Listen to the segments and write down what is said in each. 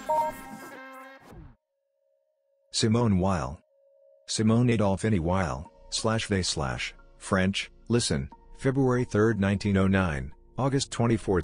Simone Weil. Simone Adolphine Weil, French, listen, February 3, 1909, August 24,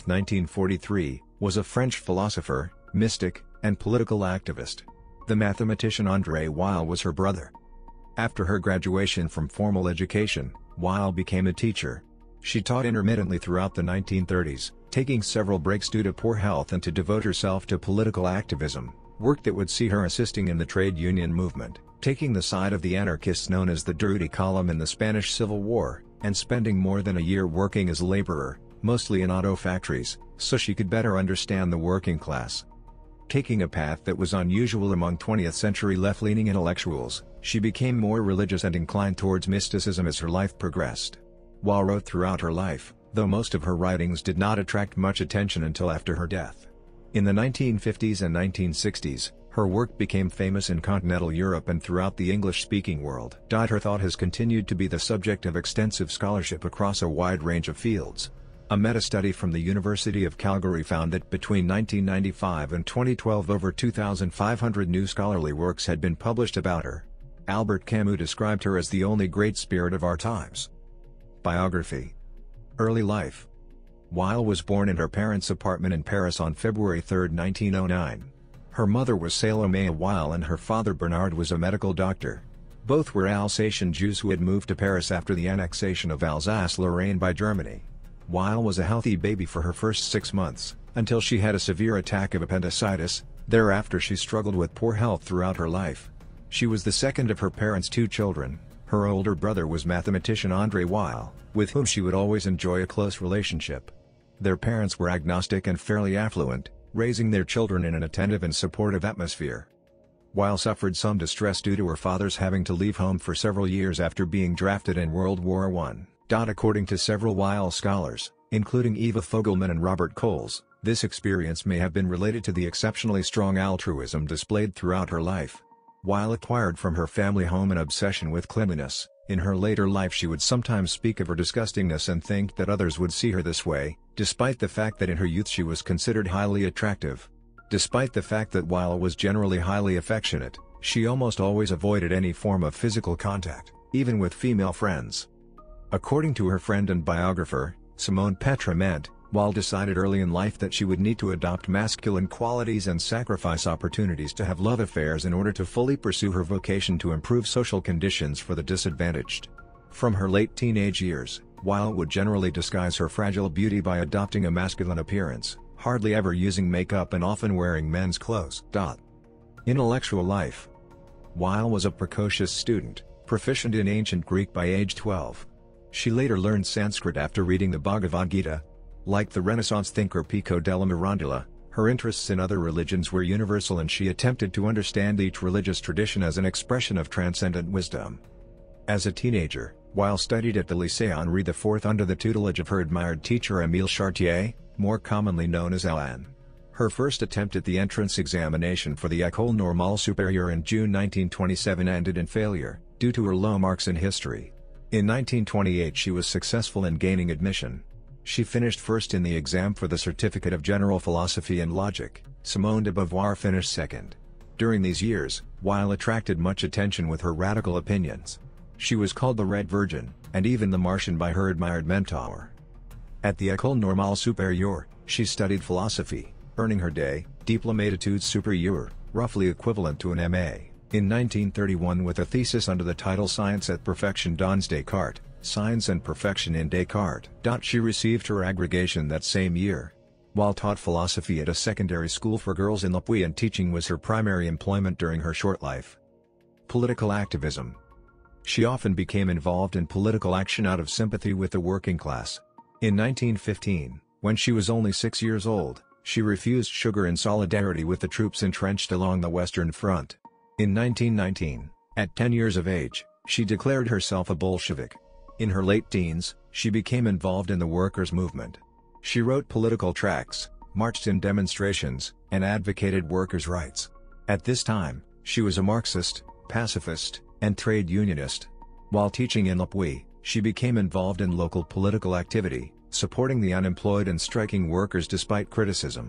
1943, was a French philosopher, mystic, and political activist. The mathematician André Weil was her brother. After her graduation from formal education, Weil became a teacher. She taught intermittently throughout the 1930s, taking several breaks due to poor health and to devote herself to political activism, work that would see her assisting in the trade union movement, taking the side of the anarchists known as the Dirty Column in the Spanish Civil War, and spending more than a year working as a laborer, mostly in auto factories, so she could better understand the working class. Taking a path that was unusual among 20th-century left-leaning intellectuals, she became more religious and inclined towards mysticism as her life progressed. Weil wrote throughout her life, though most of her writings did not attract much attention until after her death. In the 1950s and 1960s, her work became famous in continental Europe and throughout the English-speaking world. Her thought has continued to be the subject of extensive scholarship across a wide range of fields. A meta-study from the University of Calgary found that between 1995 and 2012 over 2,500 new scholarly works had been published about her. Albert Camus described her as the only great spirit of our times. Biography. Early life. Weil was born in her parents' apartment in Paris on February 3, 1909. Her mother was Salome Weil and her father Bernard was a medical doctor. Both were Alsatian Jews who had moved to Paris after the annexation of Alsace-Lorraine by Germany. Weil was a healthy baby for her first 6 months, until she had a severe attack of appendicitis. Thereafter she struggled with poor health throughout her life. She was the second of her parents' 2 children. Her older brother was mathematician André Weil, with whom she would always enjoy a close relationship. Their parents were agnostic and fairly affluent, raising their children in an attentive and supportive atmosphere. Weil suffered some distress due to her father's having to leave home for several years after being drafted in World War I. According to several Weil scholars, including Eva Fogelman and Robert Coles, this experience may have been related to the exceptionally strong altruism displayed throughout her life. Weil acquired from her family home an obsession with cleanliness. In her later life she would sometimes speak of her disgustingness and think that others would see her this way, despite the fact that in her youth she was considered highly attractive. Despite the fact that Weil was generally highly affectionate, she almost always avoided any form of physical contact, even with female friends. According to her friend and biographer, Simone Petrament, Weil decided early in life that she would need to adopt masculine qualities and sacrifice opportunities to have love affairs in order to fully pursue her vocation to improve social conditions for the disadvantaged. From her late teenage years, Weil would generally disguise her fragile beauty by adopting a masculine appearance, hardly ever using makeup and often wearing men's clothes. Intellectual life. Weil was a precocious student, proficient in ancient Greek by age 12. She later learned Sanskrit after reading the Bhagavad Gita. Like the Renaissance thinker Pico della Mirandola, her interests in other religions were universal and she attempted to understand each religious tradition as an expression of transcendent wisdom. As a teenager, Weil studied at the Lycée Henri IV under the tutelage of her admired teacher Émile Chartier, more commonly known as Alain. Her first attempt at the entrance examination for the École Normale Supérieure in June 1927 ended in failure, due to her low marks in history. In 1928 she was successful in gaining admission. She finished first in the exam for the Certificate of General Philosophy and Logic. Simone de Beauvoir finished second. During these years, Weil attracted much attention with her radical opinions. She was called the Red Virgin, and even the Martian by her admired mentor. At the École Normale Supérieure, she studied philosophy, earning her Diplôme d'études supérieures, roughly equivalent to an M.A., in 1931 with a thesis under the title Science et Perfection dans Descartes, Science and Perfection in Descartes. She received her aggregation that same year. Weil taught philosophy at a secondary school for girls in Le Puy and teaching was her primary employment during her short life. Political activism. She often became involved in political action out of sympathy with the working class. In 1915, when she was only 6 years old, she refused sugar in solidarity with the troops entrenched along the Western Front. In 1919, at 10 years of age, she declared herself a Bolshevik. In her late teens, she became involved in the workers' movement. She wrote political tracts, marched in demonstrations, and advocated workers' rights. At this time, she was a Marxist, pacifist, and trade unionist. While teaching in Le Puy, she became involved in local political activity, supporting the unemployed and striking workers despite criticism.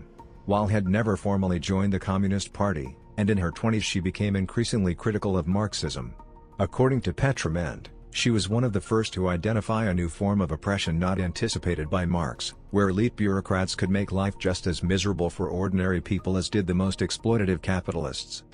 Weil had never formally joined the Communist Party, and in her 20s she became increasingly critical of Marxism. According to Petrament, she was one of the first to identify a new form of oppression not anticipated by Marx, where elite bureaucrats could make life just as miserable for ordinary people as did the most exploitative capitalists.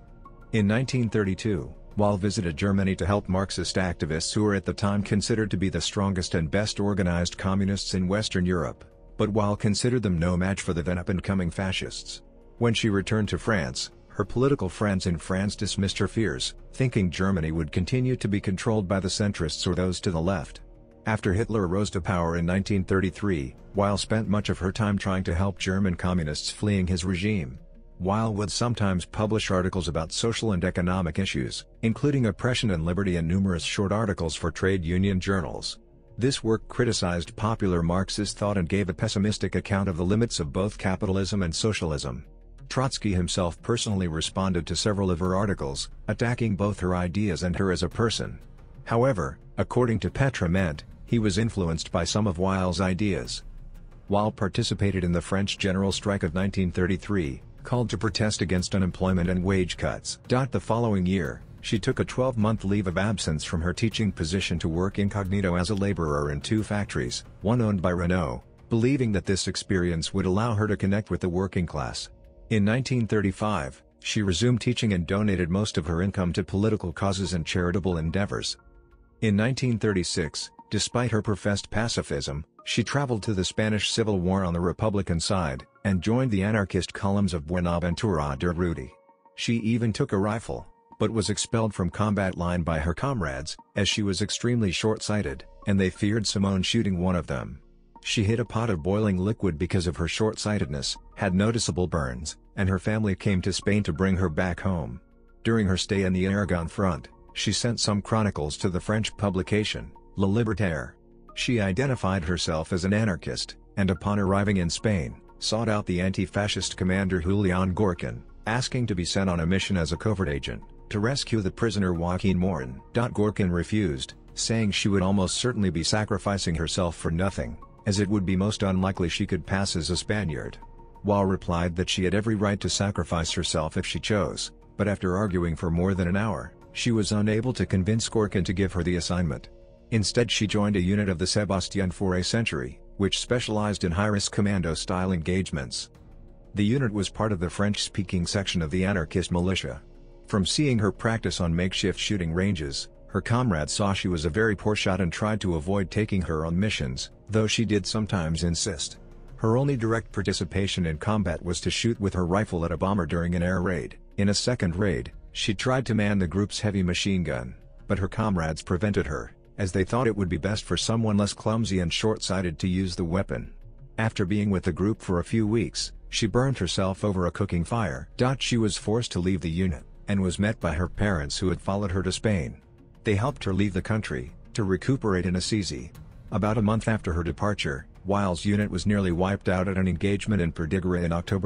In 1932, Weil visited Germany to help Marxist activists who were at the time considered to be the strongest and best organized communists in Western Europe, but Weil considered them no match for the then up-and-coming fascists. When she returned to France, her political friends in France dismissed her fears, thinking Germany would continue to be controlled by the centrists or those to the left. After Hitler rose to power in 1933, Weil spent much of her time trying to help German communists fleeing his regime. Weil would sometimes publish articles about social and economic issues, including oppression and liberty, and numerous short articles for trade union journals. This work criticized popular Marxist thought and gave a pessimistic account of the limits of both capitalism and socialism. Trotsky himself personally responded to several of her articles, attacking both her ideas and her as a person. However, according to Petrament, he was influenced by some of Weil's ideas. Weil participated in the French General Strike of 1933, called to protest against unemployment and wage cuts. The following year, she took a 12-month leave of absence from her teaching position to work incognito as a laborer in 2 factories, one owned by Renault, believing that this experience would allow her to connect with the working class. In 1935, she resumed teaching and donated most of her income to political causes and charitable endeavors. In 1936, despite her professed pacifism, she traveled to the Spanish Civil War on the Republican side, and joined the anarchist columns of Buenaventura Durruti. She even took a rifle, but was expelled from combat line by her comrades, as she was extremely short-sighted, and they feared Simone shooting one of them. She hit a pot of boiling liquid because of her short-sightedness, had noticeable burns, and her family came to Spain to bring her back home. During her stay in the Aragon front, she sent some chronicles to the French publication, Le Libertaire. She identified herself as an anarchist, and upon arriving in Spain, sought out the anti-fascist commander Julian Gorkin, asking to be sent on a mission as a covert agent, to rescue the prisoner Joaquin Morin. Gorkin refused, saying she would almost certainly be sacrificing herself for nothing, as it would be most unlikely she could pass as a Spaniard. Weil replied that she had every right to sacrifice herself if she chose, but after arguing for more than an hour, she was unable to convince Gorkin to give her the assignment. Instead she joined a unit of the Sébastien Fauré Century, which specialized in high-risk commando-style engagements. The unit was part of the French-speaking section of the anarchist militia. From seeing her practice on makeshift shooting ranges, her comrades saw she was a very poor shot and tried to avoid taking her on missions, though she did sometimes insist. Her only direct participation in combat was to shoot with her rifle at a bomber during an air raid. In a second raid, she tried to man the group's heavy machine gun, but her comrades prevented her, as they thought it would be best for someone less clumsy and short-sighted to use the weapon. After being with the group for a few weeks, she burned herself over a cooking fire. She was forced to leave the unit, and was met by her parents who had followed her to Spain. They helped her leave the country, to recuperate in Assisi. About a month after her departure, Weil's unit was nearly wiped out at an engagement in Perdiguera in October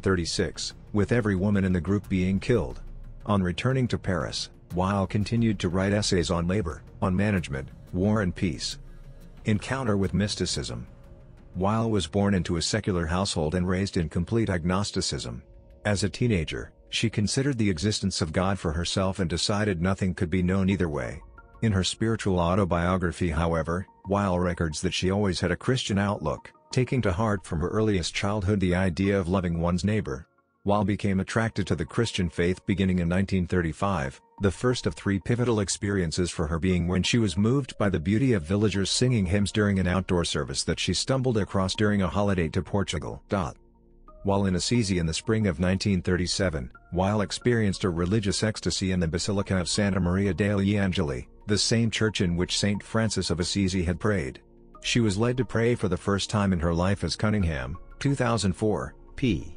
1936, with every woman in the group being killed. On returning to Paris, Weil continued to write essays on labor, on management, war and peace. Encounter with mysticism. Weil was born into a secular household and raised in complete agnosticism. As a teenager, she considered the existence of God for herself and decided nothing could be known either way. In her spiritual autobiography, however, Weil records that she always had a Christian outlook, taking to heart from her earliest childhood the idea of loving one's neighbor. Weil became attracted to the Christian faith beginning in 1935, the first of 3 pivotal experiences for her being when she was moved by the beauty of villagers singing hymns during an outdoor service that she stumbled across during a holiday to Portugal. While in Assisi in the spring of 1937, Weil experienced a religious ecstasy in the Basilica of Santa Maria degli Angeli, the same church in which Saint Francis of Assisi had prayed. She was led to pray for the first time in her life, as Cunningham, 2004, p.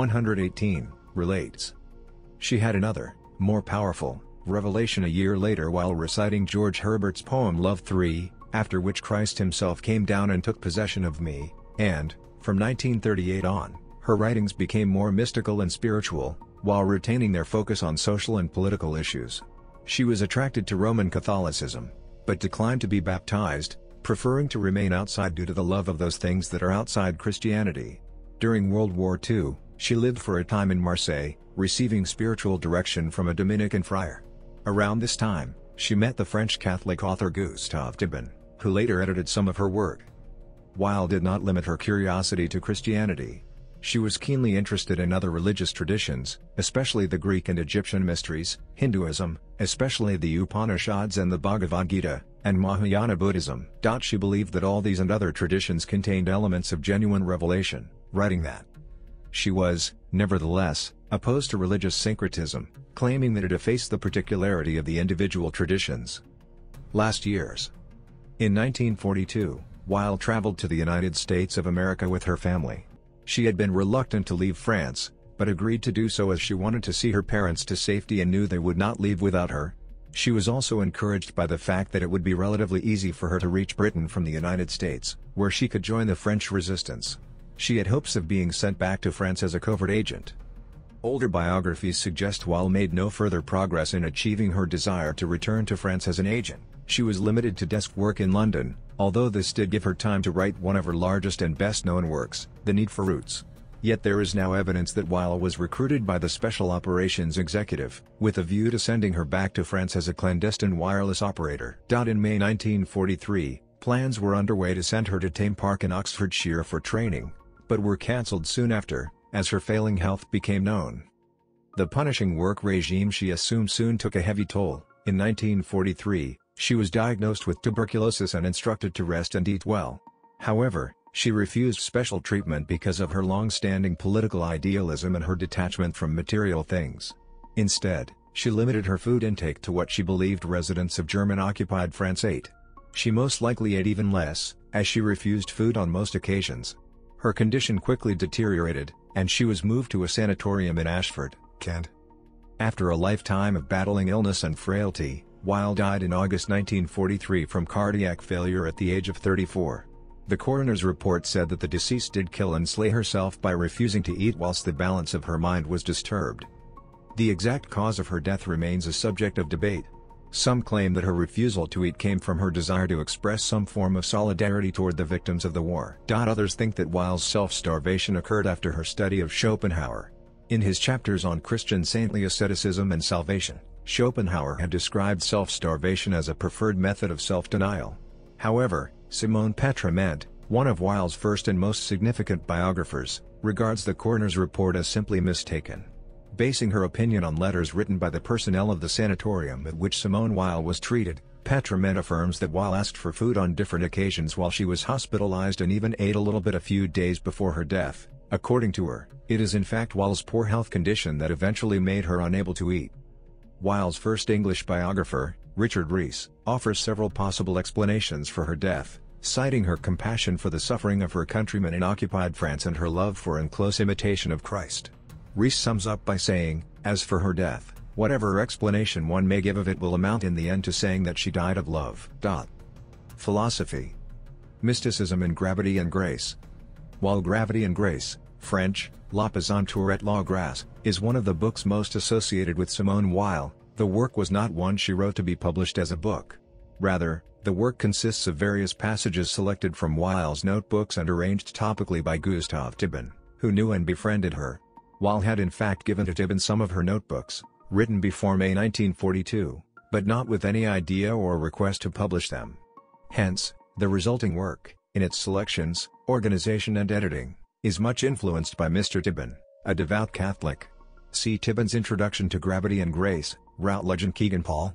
118, relates. She had another, more powerful, revelation a year later while reciting George Herbert's poem Love 3, after which Christ himself came down and took possession of me, and, from 1938 on, her writings became more mystical and spiritual, while retaining their focus on social and political issues. She was attracted to Roman Catholicism, but declined to be baptized, preferring to remain outside due to the love of those things that are outside Christianity. During World War II, she lived for a time in Marseille, receiving spiritual direction from a Dominican friar. Around this time, she met the French Catholic author Gustave Thibon, who later edited some of her work. Weil did not limit her curiosity to Christianity. She was keenly interested in other religious traditions, especially the Greek and Egyptian mysteries, Hinduism, especially the Upanishads and the Bhagavad Gita, and Mahayana Buddhism. She believed that all these and other traditions contained elements of genuine revelation, writing that she was, nevertheless, opposed to religious syncretism, claiming that it effaced the particularity of the individual traditions. Last years. In 1942, Weil traveled to the United States of America with her family. She had been reluctant to leave France, but agreed to do so as she wanted to see her parents to safety and knew they would not leave without her. She was also encouraged by the fact that it would be relatively easy for her to reach Britain from the United States, where she could join the French resistance. She had hopes of being sent back to France as a covert agent. Older biographies suggest Weil made no further progress in achieving her desire to return to France as an agent. She was limited to desk work in London, although this did give her time to write one of her largest and best-known works, The Need for Roots. Yet there is now evidence that Weil was recruited by the Special Operations Executive, with a view to sending her back to France as a clandestine wireless operator. In May 1943, plans were underway to send her to Tame Park in Oxfordshire for training, but were cancelled soon after, as her failing health became known. The punishing work regime she assumed soon took a heavy toll. In 1943, she was diagnosed with tuberculosis and instructed to rest and eat well. However, she refused special treatment because of her long-standing political idealism and her detachment from material things. Instead, she limited her food intake to what she believed residents of German-occupied France ate. She most likely ate even less, as she refused food on most occasions. Her condition quickly deteriorated, and she was moved to a sanatorium in Ashford, Kent. After a lifetime of battling illness and frailty, Weil died in August 1943 from cardiac failure at the age of 34. The coroner's report said that the deceased did kill and slay herself by refusing to eat whilst the balance of her mind was disturbed. The exact cause of her death remains a subject of debate. Some claim that her refusal to eat came from her desire to express some form of solidarity toward the victims of the war. Others think that Weil's self-starvation occurred after her study of Schopenhauer. In his chapters on Christian saintly asceticism and salvation, Schopenhauer had described self-starvation as a preferred method of self-denial. However, Simone Petrament, one of Weil's first and most significant biographers, regards the coroner's report as simply mistaken. Basing her opinion on letters written by the personnel of the sanatorium at which Simone Weil was treated, Petrament affirms that Weil asked for food on different occasions while she was hospitalized and even ate a little bit a few days before her death. According to her, it is in fact Weil's poor health condition that eventually made her unable to eat. Weil's first English biographer, Richard Rees, offers several possible explanations for her death, citing her compassion for the suffering of her countrymen in occupied France and her love for and close imitation of Christ. Rees sums up by saying, as for her death, whatever explanation one may give of it will amount in the end to saying that she died of love. Philosophy. Mysticism in Gravity and Grace. While Gravity and Grace, French, La Pesanteur et la Grâce, is one of the books most associated with Simone Weil, the work was not one she wrote to be published as a book. Rather, the work consists of various passages selected from Weil's notebooks and arranged topically by Gustave Thibon, who knew and befriended her. Weil had in fact given to Thibon some of her notebooks, written before May 1942, but not with any idea or request to publish them. Hence, the resulting work, in its selections, organization and editing, is much influenced by Mr. Thibon, a devout Catholic. See Thibon's Introduction to Gravity and Grace, Routledge and Kegan-Paul,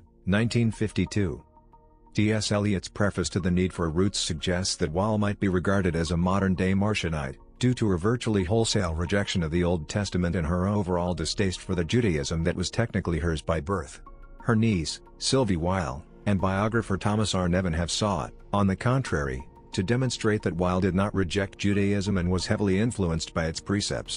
1952. T.S. Eliot's preface to The Need for Roots suggests that Weil might be regarded as a modern-day Marcionite, due to her virtually wholesale rejection of the Old Testament and her overall distaste for the Judaism that was technically hers by birth. Her niece, Sylvie Weil, and biographer Thomas R. Nevin have sought, on the contrary, to demonstrate that Weil did not reject Judaism and was heavily influenced by its precepts.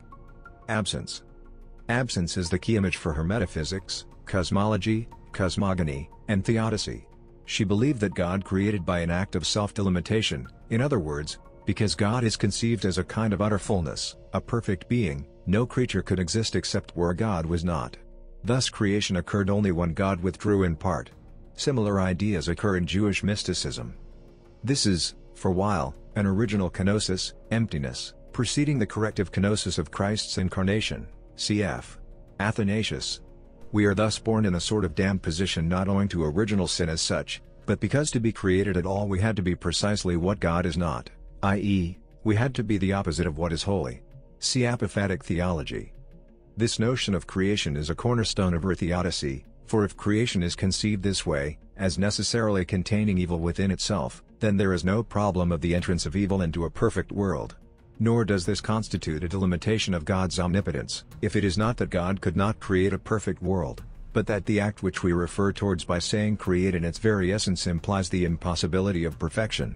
Absence. Absence is the key image for her metaphysics, cosmology, cosmogony, and theodicy. She believed that God created by an act of self-delimitation, in other words, because God is conceived as a kind of utter fullness, a perfect being, no creature could exist except where God was not. Thus creation occurred only when God withdrew in part. Similar ideas occur in Jewish mysticism. This is, for Weil, an original kenosis, emptiness. Preceding the corrective kenosis of Christ's incarnation, cf. Athanasius. We are thus born in a sort of damned position not owing to original sin as such, but because to be created at all we had to be precisely what God is not, i.e., we had to be the opposite of what is holy. See apophatic theology. This notion of creation is a cornerstone of our theodicy, for if creation is conceived this way, as necessarily containing evil within itself, then there is no problem of the entrance of evil into a perfect world. Nor does this constitute a delimitation of God's omnipotence, if it is not that God could not create a perfect world, but that the act which we refer towards by saying create in its very essence implies the impossibility of perfection.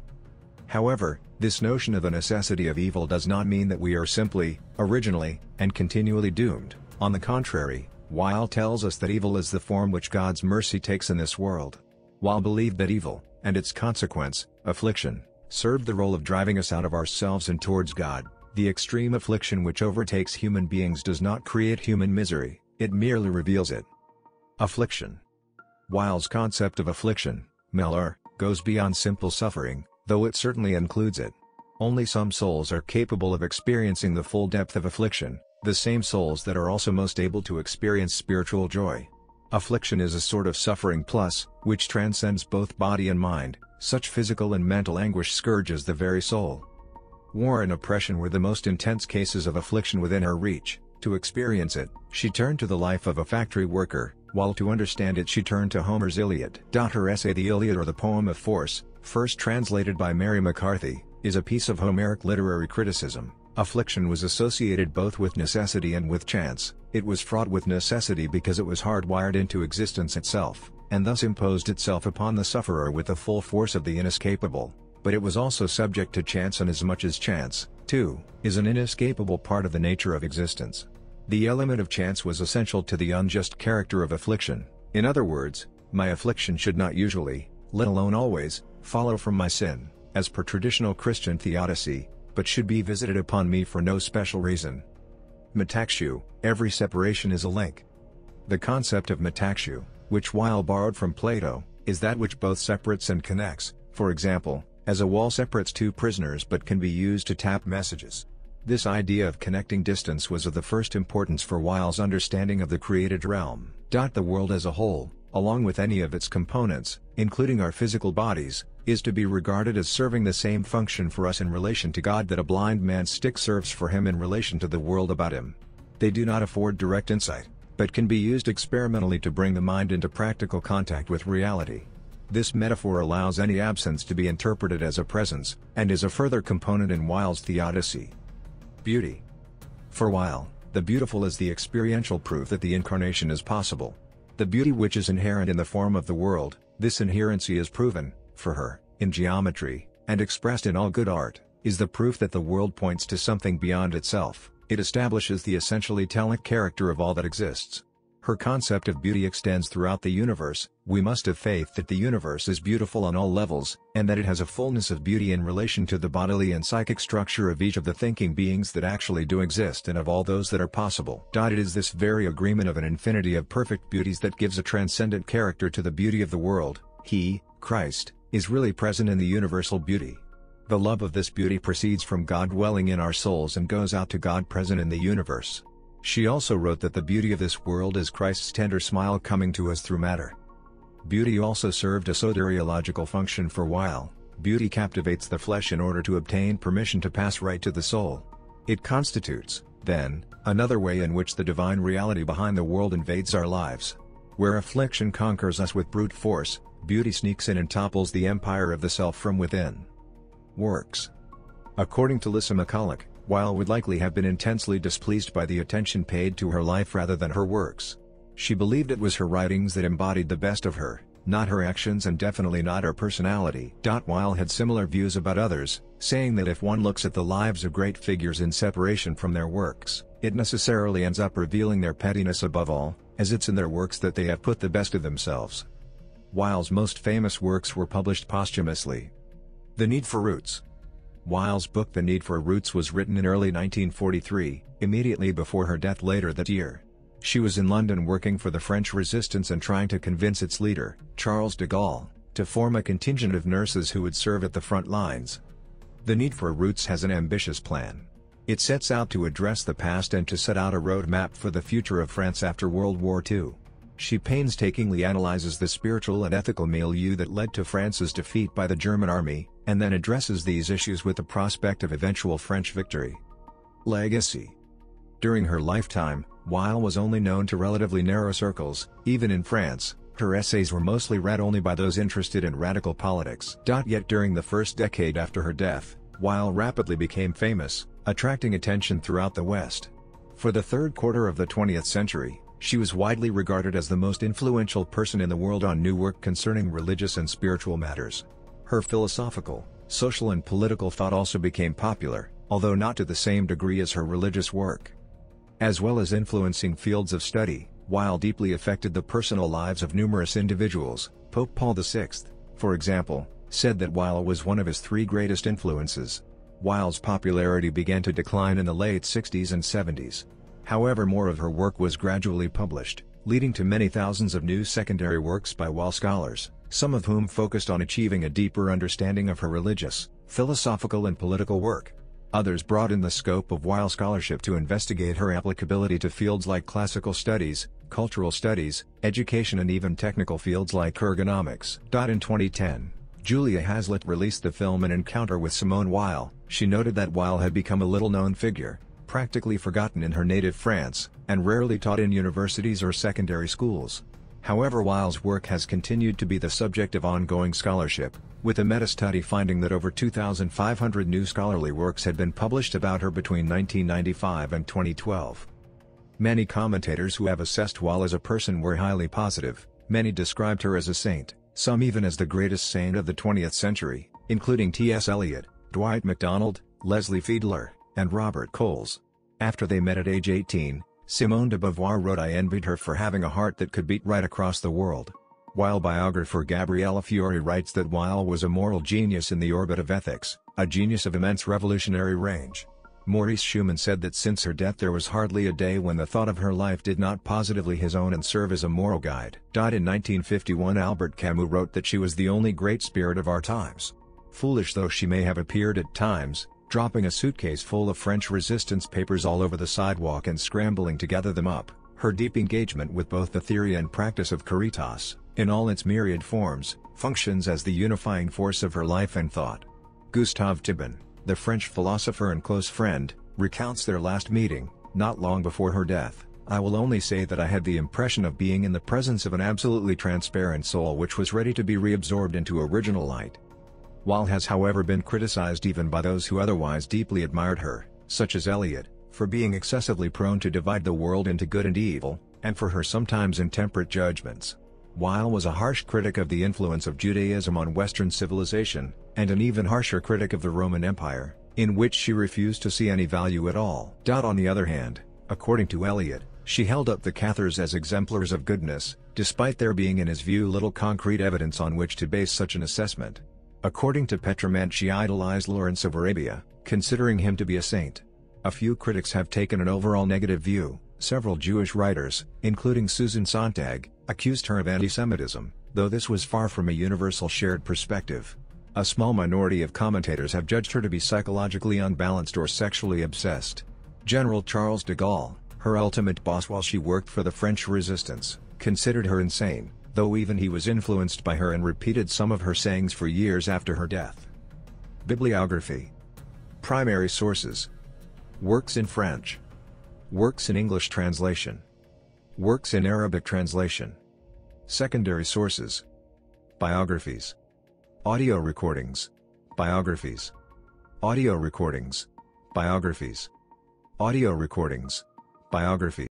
However, this notion of the necessity of evil does not mean that we are simply, originally, and continually doomed. On the contrary, Weil tells us that evil is the form which God's mercy takes in this world. Weil believed that evil, and its consequence, affliction, served the role of driving us out of ourselves and towards God. The extreme affliction which overtakes human beings does not create human misery, it merely reveals it. Affliction. Weil's concept of affliction, Meller, goes beyond simple suffering, though it certainly includes it. Only some souls are capable of experiencing the full depth of affliction, the same souls that are also most able to experience spiritual joy. Affliction is a sort of suffering plus, which transcends both body and mind. Such physical and mental anguish scourges the very soul. War and oppression were the most intense cases of affliction within her reach. To experience it, she turned to the life of a factory worker, while to understand it she turned to Homer's Iliad. Her essay The Iliad, or the Poem of Force, first translated by Mary McCarthy, is a piece of Homeric literary criticism. Affliction was associated both with necessity and with chance. It was fraught with necessity because it was hardwired into existence itself, and thus imposed itself upon the sufferer with the full force of the inescapable, but it was also subject to chance inasmuch as chance, too, is an inescapable part of the nature of existence. The element of chance was essential to the unjust character of affliction. In other words, my affliction should not usually, let alone always, follow from my sin, as per traditional Christian theodicy, but should be visited upon me for no special reason. Metaxu, every separation is a link. The concept of metaxu, which Weil borrowed from Plato, is that which both separates and connects, for example, as a wall separates two prisoners but can be used to tap messages. This idea of connecting distance was of the first importance for Weil's understanding of the created realm. The world as a whole, along with any of its components, including our physical bodies, is to be regarded as serving the same function for us in relation to God that a blind man's stick serves for him in relation to the world about him. They do not afford direct insight, but can be used experimentally to bring the mind into practical contact with reality. This metaphor allows any absence to be interpreted as a presence, and is a further component in Weil's theodicy. Beauty. For Weil, the beautiful is the experiential proof that the incarnation is possible. The beauty which is inherent in the form of the world, this inherency is proven, for her, in geometry, and expressed in all good art, is the proof that the world points to something beyond itself. It establishes the essentially telic character of all that exists. Her concept of beauty extends throughout the universe. We must have faith that the universe is beautiful on all levels, and that it has a fullness of beauty in relation to the bodily and psychic structure of each of the thinking beings that actually do exist and of all those that are possible. It is this very agreement of an infinity of perfect beauties that gives a transcendent character to the beauty of the world. He, Christ, is really present in the universal beauty. The love of this beauty proceeds from God dwelling in our souls and goes out to God present in the universe. She also wrote that the beauty of this world is Christ's tender smile coming to us through matter. Beauty also served a soteriological function for Weil. Beauty captivates the flesh in order to obtain permission to pass right to the soul. It constitutes, then, another way in which the divine reality behind the world invades our lives. Where affliction conquers us with brute force, beauty sneaks in and topples the empire of the self from within. Works. According to Lisa McCulloch, Weil would likely have been intensely displeased by the attention paid to her life rather than her works. She believed it was her writings that embodied the best of her, not her actions and definitely not her personality. Weil had similar views about others, saying that if one looks at the lives of great figures in separation from their works, it necessarily ends up revealing their pettiness above all, as it's in their works that they have put the best of themselves. Weil's most famous works were published posthumously. The Need for Roots. Weil's book The Need for Roots was written in early 1943, immediately before her death later that year. She was in London working for the French resistance and trying to convince its leader, Charles de Gaulle, to form a contingent of nurses who would serve at the front lines. The Need for Roots has an ambitious plan. It sets out to address the past and to set out a roadmap for the future of France after World War II. She painstakingly analyzes the spiritual and ethical milieu that led to France's defeat by the German army, and then addresses these issues with the prospect of eventual French victory. Legacy. During her lifetime, Weil was only known to relatively narrow circles. Even in France, her essays were mostly read only by those interested in radical politics. Yet during the first decade after her death, Weil rapidly became famous, attracting attention throughout the West. For the third quarter of the 20th century, she was widely regarded as the most influential person in the world on new work concerning religious and spiritual matters. Her philosophical, social and political thought also became popular, although not to the same degree as her religious work. As well as influencing fields of study, Weil deeply affected the personal lives of numerous individuals. Pope Paul VI, for example, said that Weil was one of his 3 greatest influences. Weil's popularity began to decline in the late 60s and 70s. However, more of her work was gradually published, leading to many thousands of new secondary works by Weil scholars, some of whom focused on achieving a deeper understanding of her religious, philosophical and political work. Others broadened the scope of Weil scholarship to investigate her applicability to fields like classical studies, cultural studies, education and even technical fields like ergonomics. In 2010, Julia Hazlitt released the film An Encounter with Simone Weil. She noted that Weil had become a little-known figure, practically forgotten in her native France, and rarely taught in universities or secondary schools. However, Weil's work has continued to be the subject of ongoing scholarship, with a meta-study finding that over 2,500 new scholarly works had been published about her between 1995 and 2012. Many commentators who have assessed Weil as a person were highly positive. Many described her as a saint, some even as the greatest saint of the 20th century, including T.S. Eliot, Dwight MacDonald, Leslie Fiedler, and Robert Coles. After they met at age 18, Simone de Beauvoir wrote, "I envied her for having a heart that could beat right across the world." Weil biographer Gabriella Fiore writes that Weil was a moral genius in the orbit of ethics, a genius of immense revolutionary range. Maurice Schumann said that since her death there was hardly a day when the thought of her life did not positively his own and serve as a moral guide. In 1951, Albert Camus wrote that she was the only great spirit of our times. Foolish though she may have appeared at times, dropping a suitcase full of French resistance papers all over the sidewalk and scrambling to gather them up, her deep engagement with both the theory and practice of Caritas, in all its myriad forms, functions as the unifying force of her life and thought. Gustave Thibon, the French philosopher and close friend, recounts their last meeting, not long before her death. "I will only say that I had the impression of being in the presence of an absolutely transparent soul which was ready to be reabsorbed into original light." Weil has however been criticized even by those who otherwise deeply admired her, such as Eliot, for being excessively prone to divide the world into good and evil, and for her sometimes intemperate judgments. Weil was a harsh critic of the influence of Judaism on Western civilization, and an even harsher critic of the Roman Empire, in which she refused to see any value at all. On the other hand, according to Eliot, she held up the Cathars as exemplars of goodness, despite there being in his view little concrete evidence on which to base such an assessment. According to Petrament, she idolized Lawrence of Arabia, considering him to be a saint. A few critics have taken an overall negative view. Several Jewish writers, including Susan Sontag, accused her of anti-Semitism, though this was far from a universal shared perspective. A small minority of commentators have judged her to be psychologically unbalanced or sexually obsessed. General Charles de Gaulle, her ultimate boss while she worked for the French resistance, considered her insane, though even he was influenced by her and repeated some of her sayings for years after her death. Bibliography. Primary sources. Works in French. Works in English translation. Works in Arabic translation. Secondary sources. Biographies. Audio recordings. Biographies. Audio recordings. Biographies. Audio recordings. Biographies.